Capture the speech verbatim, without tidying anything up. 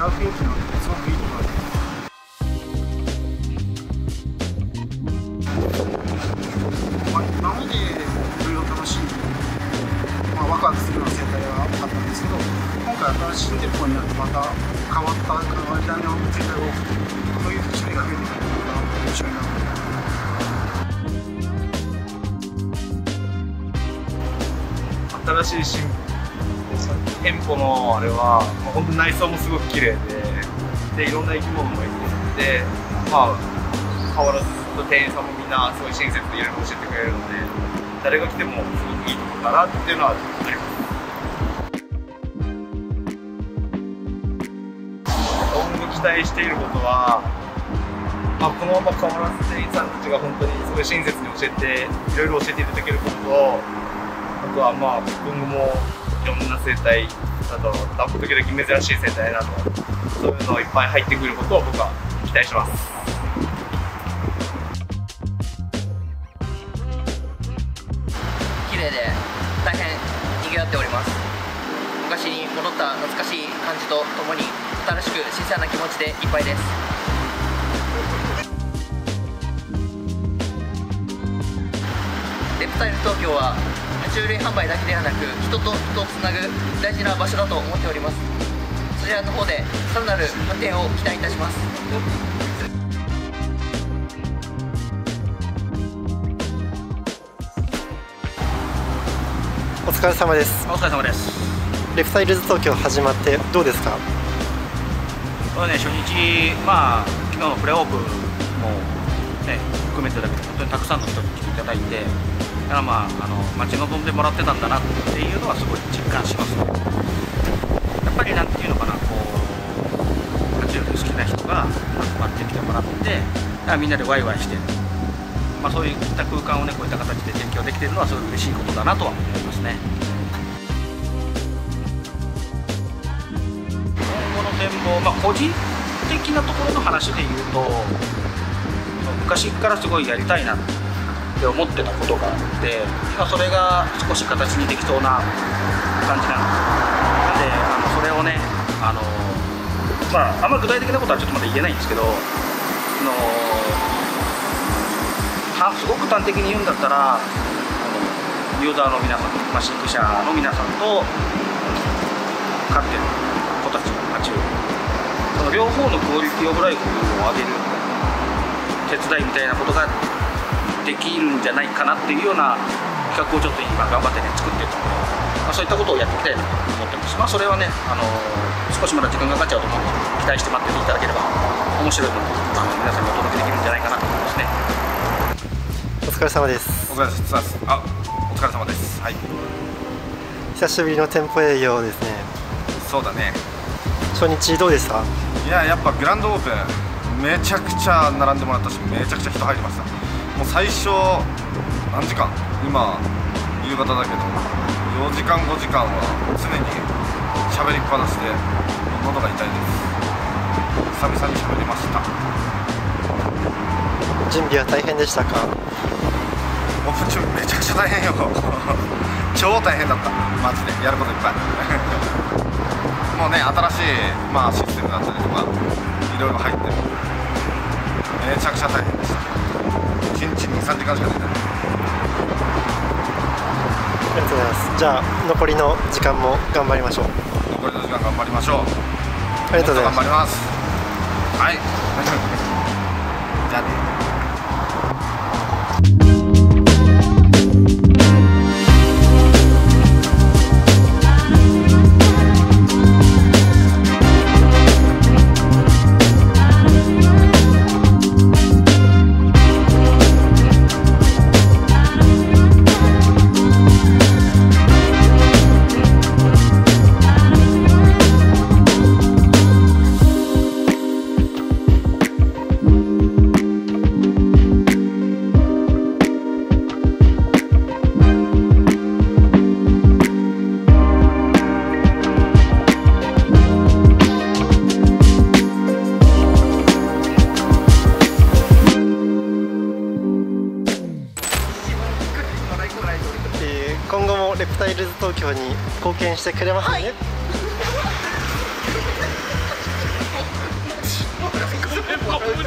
う雰囲気なのですごくいいところです。まあ、今までいろいろ楽しんで、まあ、ワクワクするような生態が多かったんですけど、今回新しい店舗になってまた変わった変わり種の生態が多くて、そういう種類が増えてくるのが面白いなと思います。 新しい新店舗のあれは、まあ、本当に内装もすごく綺麗で、でいろんな生き物もいて、でまあ変わらず店員さんもみんなすごい親切でいろいろ教えてくれるので、誰が来てもすごくいいところだなっていうのはあります。今後期待していることは、まあ、このまま変わらず店員さんたちが本当にすごい親切に教えていろいろ教えていただけることと、あとはまあ今後もいろんな生態、あと時々珍しい生態などそういうのいっぱい入ってくることを僕は期待します。 綺麗で大変賑わっております。昔に戻った懐かしい感じとともに新しく新鮮な気持ちでいっぱいです。レプタイル東京は爬虫類販売だけではなく、人と人をつなぐ大事な場所だと思っております。そちらの方でさらなる発展を期待いたします。 お疲れ様です。 お疲れ様です。 レプタイルズ東京始まってどうですか？ これね、初日、まあ昨日のプレオープンもね含めてだけど、本当にたくさんの人に来ていただいて、だからまああの待ち望んでもらってたんだなっていうのはすごい実感しますね。やっぱりなんていうのかな、こう爬虫類好きな人が集まってきてもらって、だからみんなでワイワイして、まあそういった空間をねこういった形で提供できているのはすごい嬉しいことだなとは思いますね。今後の展望、まあ個人的なところの話で言うと、昔からすごいやりたいなって思ってたことがあって、今それが少し形にできそうな感じなので、あのそれをね、あのまああんまり具体的なことはちょっとまだ言えないんですけど、あのすごく端的に言うんだったら、あのユーザーの皆さん、まあ、飼育者の皆さんと飼ってる子たちの爬虫類、その両方のクオリティオブライフを上げる手伝いみたいなことができるんじゃないかなっていうような企画をちょっと今頑張ってね作ってるので、まあ、そういったことをやっていきたいなと思ってます。まあそれはね、あの少しまだ時間がかかっちゃうと思うので、期待して待ってていただければ面白いものをあの皆さんにお届けできるんじゃないかなと思いますね。 お疲れ様です。 お疲れ様です。あ、お疲れ様です。はい。 久しぶりの店舗営業ですね。 そうだね。 初日どうでした？ いや、やっぱグランドオープンめちゃくちゃ並んでもらったし、めちゃくちゃ人入りました。もう最初何時間？今夕方だけどよじかんごじかんは常に喋りっぱなしで喉が痛いです。久々に喋りました。 準備は大変でしたか？ オープン中めちゃくちゃ大変よ超大変だった、マジでやることいっぱいもうね、新しい、まあ、システムだったりとかいろいろ入ってる、めちゃくちゃ大変でした。いちにちに、さんじかんしか寝てない。 ありがとうございます。じゃあ残りの時間も頑張りましょう。 残りの時間頑張りましょう。 ありがとうございます。 頑張ります。はいじゃあね。 今後もレプタイルズ東京に貢献してくれますね。はいこ